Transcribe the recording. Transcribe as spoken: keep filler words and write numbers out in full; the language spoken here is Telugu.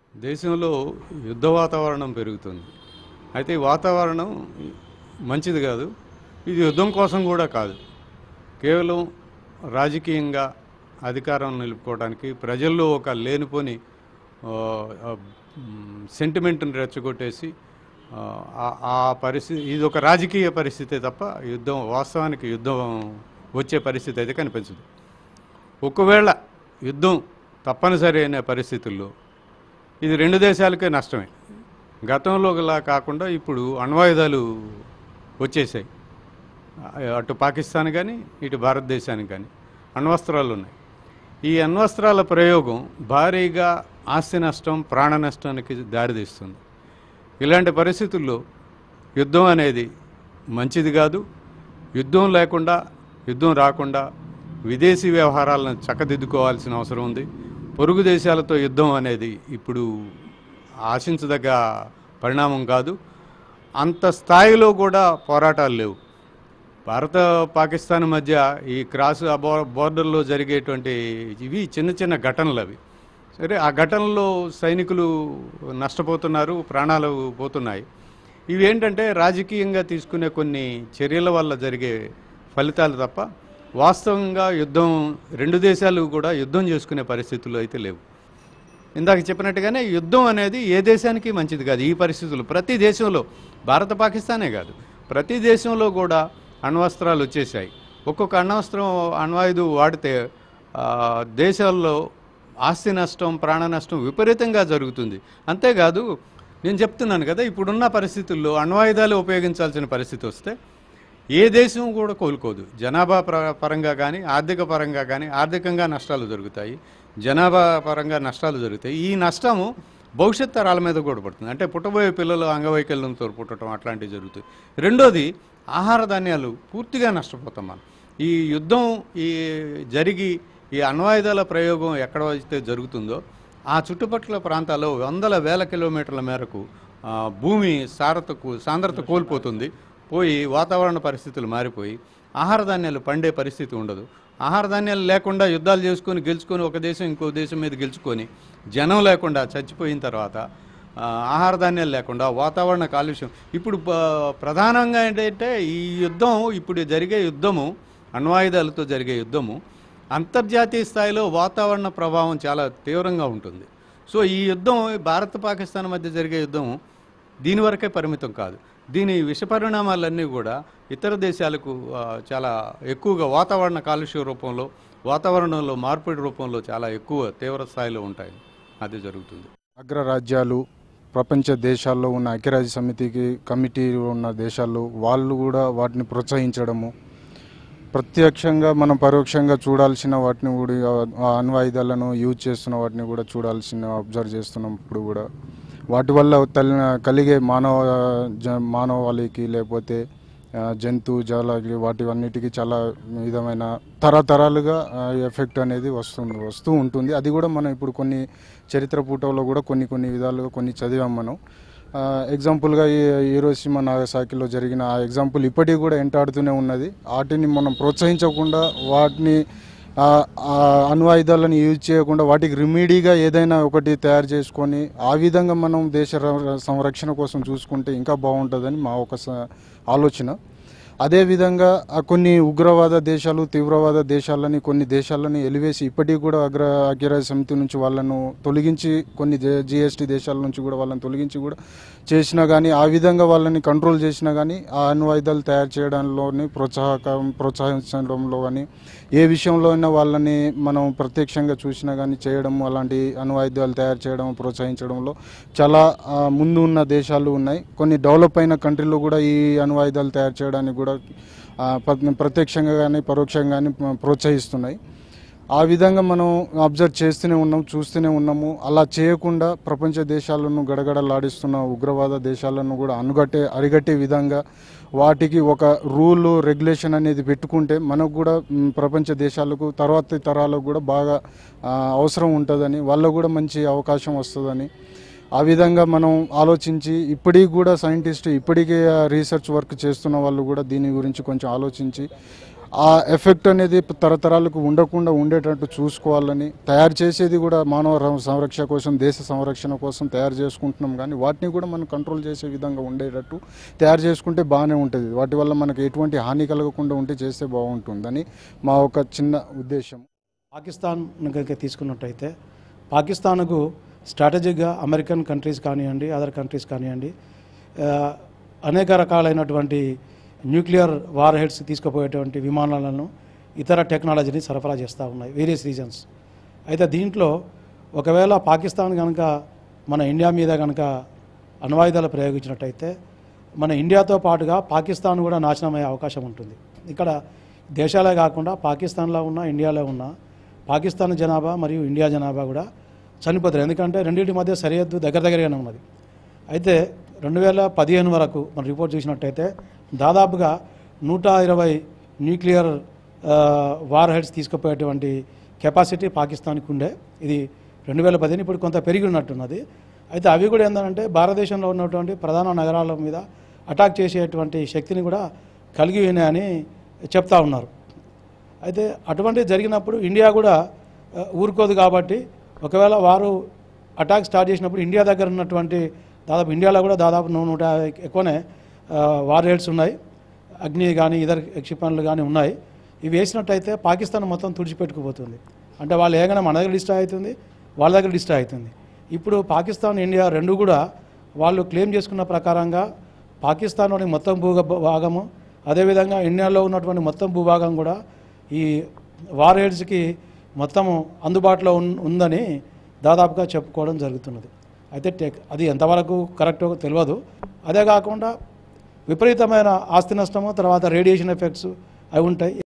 దేశంలో యుద్ధ వాతావరణం పెరుగుతుంది. అయితే ఈ వాతావరణం మంచిది కాదు. ఇది యుద్ధం కోసం కూడా కాదు. కేవలం రాజకీయంగా అధికారం నిలుపుకోవడానికి ప్రజల్లో ఒక లేనిపోని సెంటిమెంట్ని రెచ్చగొట్టేసి ఆ పరిస్థితి ఇది ఒక రాజకీయ పరిస్థితే తప్ప యుద్ధం వాస్తవానికి యుద్ధం వచ్చే పరిస్థితి అయితే కనిపించదు. ఒకవేళ యుద్ధం తప్పనిసరి అయిన పరిస్థితుల్లో ఇది రెండు దేశాలకే నష్టమే. గతంలోలా కాకుండా ఇప్పుడు అణ్వాయుధాలు వచ్చేసాయి. అటు పాకిస్తాన్ కానీ ఇటు భారతదేశానికి కానీ అణ్వస్త్రాలు ఉన్నాయి. ఈ అణ్వస్త్రాల ప్రయోగం భారీగా ఆస్తి నష్టం, ప్రాణ నష్టానికి దారితీస్తుంది. ఇలాంటి పరిస్థితుల్లో యుద్ధం అనేది మంచిది కాదు. యుద్ధం లేకుండా, యుద్ధం రాకుండా విదేశీ వ్యవహారాలను చక్కదిద్దుకోవాల్సిన అవసరం ఉంది. పొరుగు దేశాలతో యుద్ధం అనేది ఇప్పుడు ఆశించదగ్గ పరిణామం కాదు. అంత స్థాయిలో కూడా పోరాటాలు లేవు. భారత పాకిస్తాన్ మధ్య ఈ క్రాస్ బోర్డర్లో జరిగేటువంటి ఇవి చిన్న చిన్న ఘటనలు. అవి సరే, ఆ ఘటనలో సైనికులు నష్టపోతున్నారు, ప్రాణాలు పోతున్నాయి. ఇవి ఏంటంటే రాజకీయంగా తీసుకునే కొన్ని చర్యల వల్ల జరిగే ఫలితాలు తప్ప వాస్తవంగా యుద్ధం రెండు దేశాలు కూడా యుద్ధం చేసుకునే పరిస్థితులు అయితే లేవు. ఇందాక చెప్పినట్టుగానే యుద్ధం అనేది ఏ దేశానికి మంచిది కాదు. ఈ పరిస్థితులు ప్రతి దేశంలో, భారత పాకిస్తానే కాదు, ప్రతి దేశంలో కూడా అణ్వస్త్రాలు వచ్చేసాయి. ఒక్కొక్క అణ్వస్త్రం అణ్వాయుధం వాడితే దేశాల్లో ఆస్తి నష్టం, ప్రాణ నష్టం విపరీతంగా జరుగుతుంది. అంతేకాదు, నేను చెప్తున్నాను కదా, ఇప్పుడున్న పరిస్థితుల్లో అణ్వాయుధాలు ఉపయోగించాల్సిన పరిస్థితి వస్తే ఏ దేశం కూడా కోలుకోదు. జనాభా పరంగా కానీ, ఆర్థిక పరంగా కానీ, ఆర్థికంగా నష్టాలు జరుగుతాయి, జనాభా పరంగా నష్టాలు జరుగుతాయి. ఈ నష్టము భవిష్యత్ తరాల మీద కూడా పడుతుంది. అంటే పుట్టబోయే పిల్లలు అంగవైకల్యంతో పుట్టడం అట్లాంటివి జరుగుతాయి. రెండోది, ఆహార ధాన్యాలు పూర్తిగా నష్టపోతాం మనం. ఈ యుద్ధం ఈ జరిగి ఈ అణ్వాయుధాల ప్రయోగం ఎక్కడ అయితే జరుగుతుందో ఆ చుట్టుపక్కల ప్రాంతాల్లో వందల వేల కిలోమీటర్ల మేరకు భూమి సారతకు సాంద్రత కోల్పోతుంది. పోయి వాతావరణ పరిస్థితులు మారిపోయి ఆహార ధాన్యాలు పండే పరిస్థితి ఉండదు. ఆహార ధాన్యాలు లేకుండా యుద్ధాలు చేసుకొని గెలుచుకొని ఒక దేశం ఇంకో దేశం మీద గెలుచుకొని జనం లేకుండా చచ్చిపోయిన తర్వాత ఆహార ధాన్యాలు లేకుండా వాతావరణ కాలుష్యం. ఇప్పుడు ప్రధానంగా ఏంటంటే ఈ యుద్ధం, ఇప్పుడు జరిగే యుద్ధము, అణ్వాయుధాలతో జరిగే యుద్ధము అంతర్జాతీయ స్థాయిలో వాతావరణ ప్రభావం చాలా తీవ్రంగా ఉంటుంది. సో ఈ యుద్ధం, భారత పాకిస్తాన్ మధ్య జరిగే యుద్ధం దీని వరకే పరిమితం కాదు. దీని విష పరిణామాలన్నీ కూడా ఇతర దేశాలకు చాలా ఎక్కువగా వాతావరణ కాలుష్య రూపంలో, వాతావరణంలో మార్పిడి రూపంలో చాలా ఎక్కువ తీవ్ర స్థాయిలో ఉంటాయి. అది జరుగుతుంది. అగ్రరాజ్యాలు, ప్రపంచ దేశాల్లో ఉన్న ఐక్యరాజ్య సమితికి కమిటీ ఉన్న దేశాలు వాళ్ళు కూడా వాటిని ప్రోత్సహించడము, ప్రత్యక్షంగా మనం పరోక్షంగా చూడాల్సిన వాటిని కూడా అణ్వాయుధాలను యూజ్ చేస్తున్న వాటిని కూడా చూడాల్సిన అబ్జర్వ్ చేస్తున్నాం. ఇప్పుడు కూడా వాటి వల్ల కలిగే మానవ మానవాళికి లేకపోతే జంతు జాలకి వాటి అన్నిటికీ చాలా విధమైన తరతరాలుగా ఎఫెక్ట్ అనేది వస్తుంది వస్తూ ఉంటుంది. అది కూడా మనం ఇప్పుడు కొన్ని చరిత్ర పూటలో కూడా కొన్ని కొన్ని విధాలుగా కొన్ని చదివాం మనం. ఎగ్జాంపుల్గా ఈ హీరోషిమా నాగసాకిలో జరిగిన ఆ ఎగ్జాంపుల్ ఇప్పటికీ కూడా ఎంటాడుతూనే ఉన్నది. వాటిని మనం ప్రోత్సహించకుండా, వాటిని అణ్వాయుధాలను యూజ్ చేయకుండా వాటికి రెమెడీగా ఏదైనా ఒకటి తయారు చేసుకొని ఆ విధంగా మనం దేశ సంరక్షణ కోసం చూసుకుంటే ఇంకా బాగుంటుందని మా ఒక ఆలోచన. అదేవిధంగా కొన్ని ఉగ్రవాద దేశాలు, తీవ్రవాద దేశాలని, కొన్ని దేశాలని ఎలివేసి ఇప్పటికీ కూడా అగ్ర ఐక్యరాజ్య సమితి నుంచి వాళ్ళను తొలగించి, కొన్ని జిఎస్టీ దేశాల నుంచి కూడా వాళ్ళని తొలగించి కూడా చేసినా కానీ, ఆ విధంగా వాళ్ళని కంట్రోల్ చేసినా కానీ, ఆ అణ్వాయుధాలు తయారు చేయడంలోని ప్రోత్సాహకం ప్రోత్సహించడంలో కానీ, ఏ విషయంలో అయినా వాళ్ళని మనం ప్రత్యక్షంగా చూసినా కానీ చేయడం, అలాంటి అణ్వాయుధాలు తయారు చేయడం ప్రోత్సహించడంలో చాలా ముందు ఉన్న దేశాలు ఉన్నాయి. కొన్ని డెవలప్ అయిన కంట్రీలో కూడా ఈ అణ్వాయుధాలు తయారు చేయడానికి కూడా ప్రత్యక్షంగా కానీ పరోక్షంగా కానీ ప్రోత్సహిస్తున్నాయి. ఆ విధంగా మనం అబ్జర్వ్ చేస్తూనే ఉన్నాం, చూస్తూనే ఉన్నాము. అలా చేయకుండా ప్రపంచ దేశాలను గడగడలాడిస్తున్న ఉగ్రవాద దేశాలను కూడా అనుగట్టే అరిగట్టే విధంగా వాటికి ఒక రూల్ రెగ్యులేషన్ అనేది పెట్టుకుంటే మనకు కూడా ప్రపంచ దేశాలకు తర్వాత తరాలకు కూడా బాగా అవసరం ఉంటుందని, వాళ్ళకు కూడా మంచి అవకాశం వస్తుందని, ఆ విధంగా మనం ఆలోచించి ఇప్పటికీ కూడా సైంటిస్ట్ ఇప్పటికే రీసెర్చ్ వర్క్ చేస్తున్న వాళ్ళు కూడా దీని గురించి కొంచెం ఆలోచించి ఆ ఎఫెక్ట్ అనేది తరతరాలకు ఉండకుండా ఉండేటట్టు చూసుకోవాలని, తయారు చేసేది కూడా మానవ ర- సంరక్షణ కోసం, దేశ సంరక్షణ కోసం తయారు చేసుకుంటున్నాం, కానీ వాటిని కూడా మనం కంట్రోల్ చేసే విధంగా ఉండేటట్టు తయారు చేసుకుంటే బాగానే ఉంటుంది. వాటి వల్ల మనకు ఎటువంటి హాని కలగకుండా ఉంటే చేస్తే బాగుంటుందని మా ఒక చిన్న ఉద్దేశం. పాకిస్తాన్ కనుక తీసుకున్నట్టయితే పాకిస్తాన్కు స్ట్రాటజిక్గా అమెరికన్ కంట్రీస్ కానివ్వండి, అదర్ కంట్రీస్ కానివ్వండి, ఆ, అనేక రకాలైనటువంటి న్యూక్లియర్ వార్ హెడ్స్ తీసుకుపోయేటువంటి విమానాలను, ఇతర టెక్నాలజీని సరఫరా చేస్తూ ఉన్నాయి వేరియస్ రీజన్స్. అయితే దీంట్లో ఒకవేళ పాకిస్తాన్ కనుక మన ఇండియా మీద కనుక అణ్వాయుధాలు ప్రయోగించినట్టయితే మన ఇండియాతో పాటుగా పాకిస్తాన్ కూడా నాశనం అయ్యే అవకాశం ఉంటుంది. ఇక్కడ దేశాలే కాకుండా పాకిస్తాన్లో ఉన్న, ఇండియాలో ఉన్న పాకిస్తాన్ జనాభా మరియు ఇండియా జనాభా కూడా చనిపోతారు. ఎందుకంటే రెండింటి మధ్య సరిహద్దు దగ్గర దగ్గరగానే ఉన్నది. అయితే రెండు వేల పదిహేను వరకు మన రిపోర్ట్ చూసినట్టయితే దాదాపుగా నూట ఇరవై న్యూక్లియర్ వార్ హెడ్స్ తీసుకుపోయేటువంటి కెపాసిటీ పాకిస్తాన్కి ఉండే. ఇది రెండు వేల పదిహేను ఇప్పుడు కొంత పెరిగి ఉన్నట్టున్నది. అయితే అవి కూడా ఏంటంటే భారతదేశంలో ఉన్నటువంటి ప్రధాన నగరాల మీద అటాక్ చేసేటువంటి శక్తిని కూడా కలిగి ఉన్నాయని చెప్తా ఉన్నారు. అయితే అటువంటి జరిగినప్పుడు ఇండియా కూడా ఆ, ఊరుకోదు. కాబట్టి ఒకవేళ వారు అటాక్ స్టార్ట్ చేసినప్పుడు ఇండియా దగ్గర ఉన్నటువంటి దాదాపు ఇండియాలో కూడా దాదాపు నూ- నూట యాభై ఎక్కువనే వార్ హెడ్స్ ఉన్నాయి, అగ్ని కానీ ఇతర క్షిపణులు కానీ ఉన్నాయి. ఇవి వేసినట్టయితే పాకిస్తాన్ మొత్తం తుడిచిపెట్టుకుపోతుంది. అంటే వాళ్ళు ఏమైనా మన దగ్గర డిస్ట్రాయ్ అవుతుంది, వాళ్ళ దగ్గర డిస్ట్రాయ్ అవుతుంది. ఇప్పుడు పాకిస్తాన్, ఇండియా రెండు కూడా వాళ్ళు క్లెయిమ్ చేసుకున్న ప్రకారంగా పాకిస్తాన్లోని మొత్తం భూ భాగము, అదేవిధంగా ఇండియాలో ఉన్నటువంటి మొత్తం భూభాగం కూడా ఈ వార్ హెడ్స్కి మొత్తము అందుబాటులో ఉన్ ఉందని దాదాపుగా చెప్పుకోవడం జరుగుతున్నది. అయితే టెక్ అది ఎంతవరకు కరెక్టో తెలియదు. అదే కాకుండా విపరీతమైన ఆస్తి నష్టము, తర్వాత రేడియేషన్ ఎఫెక్ట్స్ అవి ఉంటాయి.